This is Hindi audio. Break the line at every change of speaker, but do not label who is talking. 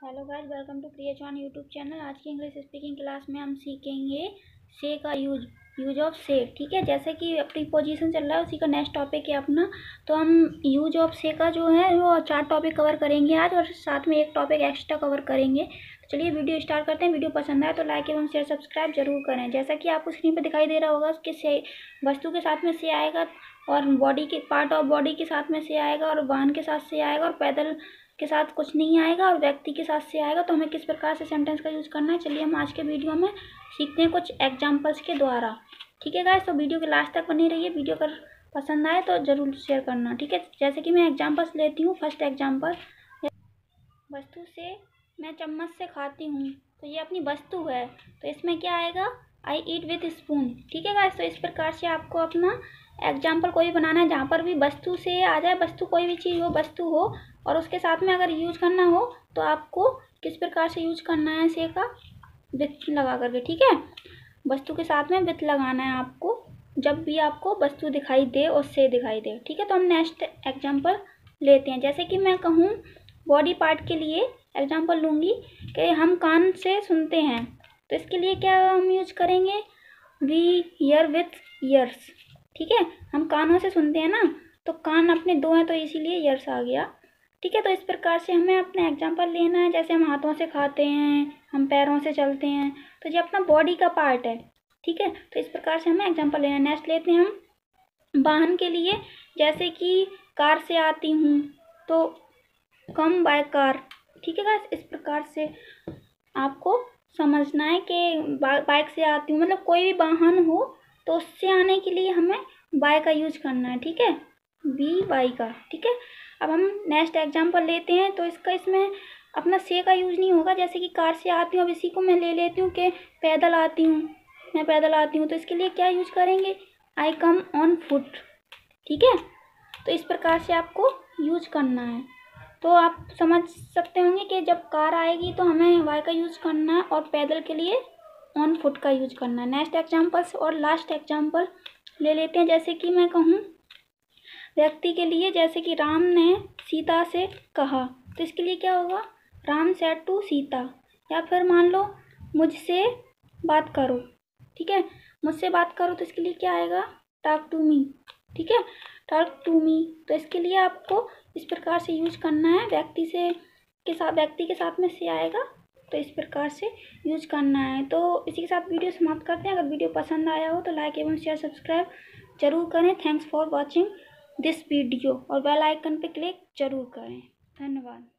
Hello guys, welcome to Create On YouTube channel. आज की इंग्लिश स्पीकिंग क्लास में हम सीखेंगे से का यूज ऑफ से। ठीक है, जैसे कि प्रीपोजिशन चल रहा है उसी का नेक्स्ट टॉपिक है अपना। तो हम यूज ऑफ से का जो है वो 4 टॉपिक कवर करेंगे आज, और साथ में एक टॉपिक एक्स्ट्रा कवर करेंगे। तो चलिए वीडियो स्टार्ट करते हैं। वीडियो पसंद आए तो लाइक एवं शेयर सब्सक्राइब जरूर करें। जैसा कि आपको स्क्रीन पर दिखाई दे रहा होगा कि से वस्तु के साथ में से आएगा, और बॉडी के पार्ट ऑफ बॉडी के साथ में से आएगा, और वाहन के साथ से आएगा, और पैदल के साथ कुछ नहीं आएगा, और व्यक्ति के साथ से आएगा। तो हमें किस प्रकार से सेंटेंस का यूज़ करना है, चलिए हम आज के वीडियो में सीखते हैं कुछ एग्जांपल्स के द्वारा। ठीक है गाइस, तो वीडियो के लास्ट तक बनी रहिए। वीडियो अगर पसंद आए तो ज़रूर शेयर करना। ठीक है, जैसे कि मैं एग्जांपल्स लेती हूँ। फर्स्ट एग्जांपल, वस्तु से मैं चम्मच से खाती हूँ। तो ये अपनी वस्तु है, तो इसमें क्या आएगा, आई ईट विथ स्पून। ठीक है गाइस, तो इस प्रकार से आपको अपना एग्जाम्पल कोई बनाना है जहाँ पर भी वस्तु से आ जाए, वस्तु कोई भी चीज़ हो, वस्तु हो, और उसके साथ में अगर यूज करना हो तो आपको किस प्रकार से यूज करना है, से का विथ लगा करके। ठीक है, वस्तु के साथ में विथ लगाना है आपको जब भी आपको वस्तु दिखाई दे और से दिखाई दे। ठीक है, तो हम नेक्स्ट एग्जाम्पल लेते हैं। जैसे कि मैं कहूँ बॉडी पार्ट के लिए एग्जाम्पल लूँगी कि हम कान से सुनते हैं, तो इसके लिए क्या हम यूज करेंगे, वी ईयर विथ ईयर्स। ठीक है, हम कानों से सुनते हैं ना, तो कान अपने 2 हैं तो इसीलिए ईयर्स आ गया। ठीक है, तो इस प्रकार से हमें अपना एग्जाम्पल लेना है। जैसे हम हाथों से खाते हैं, हम पैरों से चलते हैं, तो ये अपना बॉडी का पार्ट है। ठीक है, तो इस प्रकार से हमें एग्जाम्पल लेना है। नेक्स्ट लेते हैं हम वाहन के लिए। जैसे कि कार से आती हूँ तो कम बाय कार। ठीक है गाइस, इस प्रकार से आपको समझना है कि बाइक से आती हूँ मतलब कोई भी वाहन हो तो उससे आने के लिए हमें बाय का यूज करना है। ठीक है, बी वाई का। ठीक है, अब हम नेक्स्ट एग्जांपल लेते हैं। तो इसमें अपना से का यूज नहीं होगा। जैसे कि कार से आती हूँ, अब इसी को मैं ले लेती हूँ कि पैदल आती हूँ, मैं पैदल आती हूँ, तो इसके लिए क्या यूज करेंगे, आई कम ऑन फुट। ठीक है, तो इस प्रकार से आपको यूज करना है। तो आप समझ सकते होंगे कि जब कार आएगी तो हमें वाई का यूज करना है, और पैदल के लिए ऑन फुट का यूज करना है। नेक्स्ट एग्जांपल और लास्ट एग्जांपल ले लेते हैं। जैसे कि मैं कहूँ व्यक्ति के लिए, जैसे कि राम ने सीता से कहा, तो इसके लिए क्या होगा, राम सेड टू सीता। या फिर मान लो मुझसे बात करो। ठीक है, मुझसे बात करो, तो इसके लिए क्या आएगा, टॉक टू मी। ठीक है, टॉक टू मी, तो इसके लिए आपको इस प्रकार से यूज करना है। व्यक्ति के साथ में से आएगा, तो इस प्रकार से यूज करना है। तो इसी के साथ वीडियो समाप्त करते हैं। अगर वीडियो पसंद आया हो तो लाइक एवं शेयर सब्सक्राइब जरूर करें। Thanks for watching this video, और बेल आइकन पे क्लिक जरूर करें। धन्यवाद।